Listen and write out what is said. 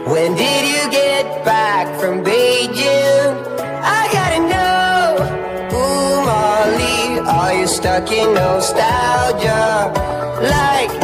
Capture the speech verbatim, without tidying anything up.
When did you get back from Beijing? I gotta know. Ooh, Molly, are you stuck in nostalgia? Like